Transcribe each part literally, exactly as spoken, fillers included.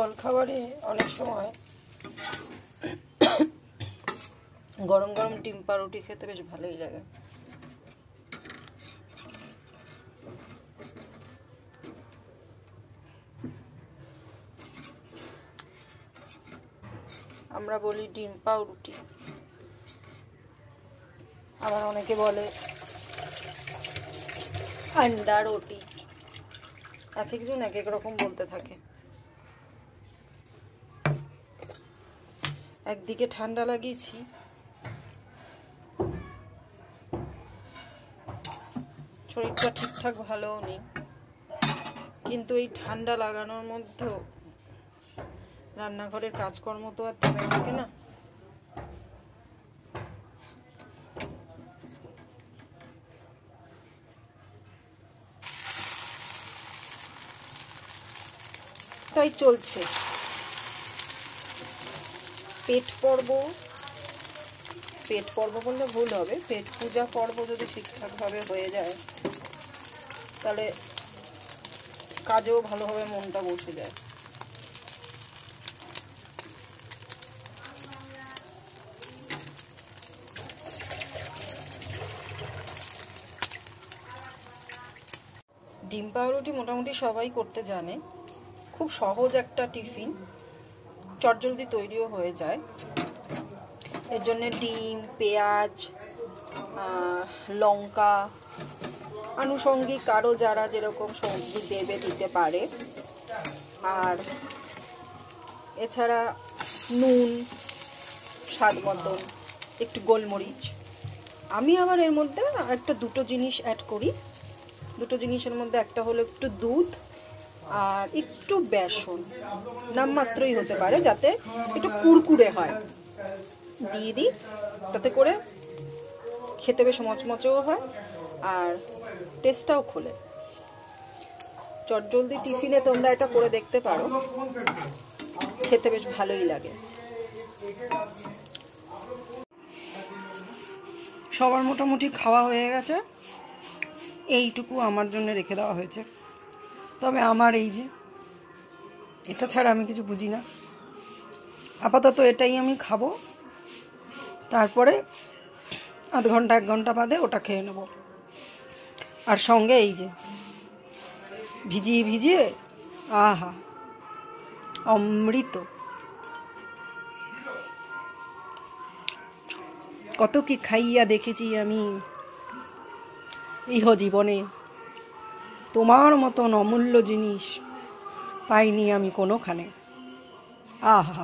জলখাবারে অনেক সময় গরম গরম ডিম পাউরুটি খেতে বেশ ভালোই লাগে। আমরা বলি ডিম পাউরুটি, আবার অনেকে বলে আন্ডা রুটি, এক একজন এক এক রকম বলতে থাকে। একদিকে ঠান্ডা লাগিয়েছি, শরীরটা ঠিকঠাক ভালোও নেই, কিন্তু এই ঠান্ডা লাগানোর মধ্যেও রান্নাঘরের কাজকর্ম তো আর থেমে থাকে না। তাই চলছে পেট পর্ব। পেট পর্ব বললে ভুল হবে, পেট পূজা পর্ব যদি ঠিকঠাকভাবে হয়ে যায় তাহলে কাজেও ভালোভাবে মনটা বসে যায়। ডিম পাউরুটি মোটামুটি সবাই করতে জানে, খুব সহজ একটা টিফিন, চটজলদি তৈরিও হয়ে যায়। এর জন্য ডিম, পেঁয়াজ, লঙ্কা, আনুষঙ্গিক আরও যারা যেরকম সবজি দেবে দিতে পারে, আর এছাড়া নুন স্বাদ মতন, একটু গোলমরিচ। আমি আবার এর মধ্যে একটা দুটো জিনিস অ্যাড করি। দুটো জিনিসের মধ্যে একটা হলো একটু দুধ আর একটু বেসন, নামমাত্রই হতে পারে, যাতে একটু কুড়কুড়ে হয়, দিয়ে দিই। তাতে করে খেতে বেশ মচমচেও হয় আর টেস্টটাও খোলে। চটজলদি টিফিনে তোমরা এটা করে দেখতে পারো, খেতে বেশ ভালোই লাগে। সবার মোটামুটি খাওয়া হয়ে গেছে, এইটুকু আমার জন্য রেখে দেওয়া হয়েছে। তবে আমার এই যে এটা ছাড়া আমি কিছু বুঝি না, আপাতত এটাই আমি খাবো, তারপরে আধ ঘন্টা এক ঘন্টা বাদে ওটা খেয়ে নেব। আর সঙ্গে এই যে ভিজিয়ে ভিজিয়ে, আহা অমৃত। কত কি খাইয়া দেখেছি আমি ইহ জীবনে, তোমার মতন অমূল্য জিনিস পাইনি আমি কোনোখানে। আহা,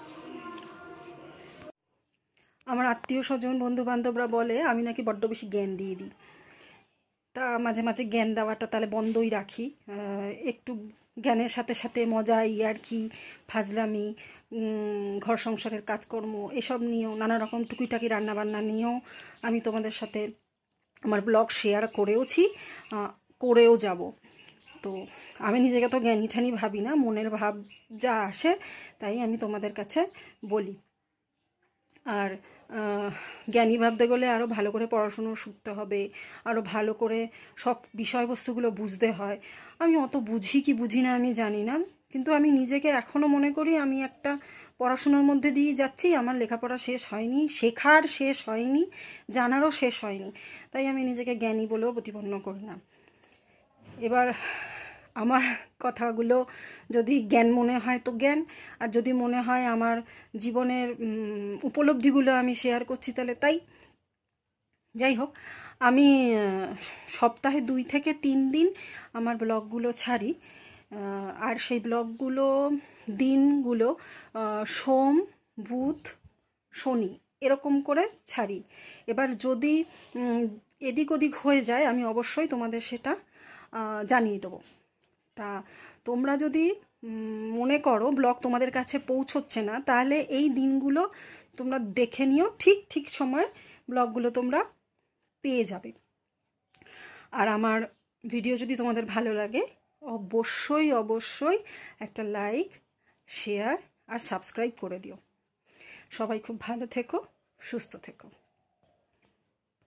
আমার আত্মীয় স্বজন বন্ধু বান্ধবরা বলে আমি নাকি বড্ড বেশি জ্ঞান দিয়ে দিই। তা মাঝে মাঝে জ্ঞান দেওয়াটা তাহলে বন্ধই রাখি, একটু জ্ঞানের সাথে সাথে মজা, ইয়ার্কি, ফাজলামি, ঘর সংসারের কাজকর্ম এসব নিয়েও, নানা রকম টুকিটাকি রান্নাবান্না নিয়েও আমি তোমাদের সাথে আমার ব্লগ শেয়ার করেওছি, করেও যাব। তো আমি নিজেকে তো জ্ঞানী ঠানি ভাবি না, মনের ভাব যা আসে তাই আমি তোমাদের কাছে বলি। আর জ্ঞানী ভাবতে গেলে আরও ভালো করে পড়াশুনো শিখতে হবে, আরও ভালো করে সব বিষয়বস্তুগুলো বুঝতে হয়। আমি অত বুঝি কি বুঝি না আমি জানি না, কিন্তু আমি নিজেকে এখনও মনে করি আমি একটা পড়াশোনার মধ্যে দিয়ে যাচ্ছি। আমার লেখাপড়া শেষ হয়নি, শেখার শেষ হয়নি, জানারও শেষ হয়নি, তাই আমি নিজেকে জ্ঞানী বলেও প্রতিপন্ন করি না। এবার আমার কথাগুলো যদি জ্ঞান মনে হয় তো জ্ঞান, আর যদি মনে হয় আমার জীবনের উপলব্ধিগুলো আমি শেয়ার করছি তাহলে তাই। যাই হোক, আমি সপ্তাহে দুই থেকে তিন দিন আমার ব্লগগুলো ছাড়ি, আর সেই ব্লগগুলো দিনগুলো সোম, বুধ, শনি এরকম করে ছাড়ি। এবার যদি এদিক ওদিক হয়ে যায় আমি অবশ্যই তোমাদের সেটা জানিয়ে দেবো। তা তোমরা যদি মনে করো ব্লগ তোমাদের কাছে পৌঁছচ্ছে না, তাহলে এই দিনগুলো তোমরা দেখে নিও, ঠিক ঠিক সময় ব্লগগুলো তোমরা পেয়ে যাবে। আর আমার ভিডিও যদি তোমাদের ভালো লাগে অবশ্যই অবশ্যই একটা লাইক, শেয়ার আর সাবস্ক্রাইব করে দিও। সবাই খুব ভালো থেকো, সুস্থ থেকো।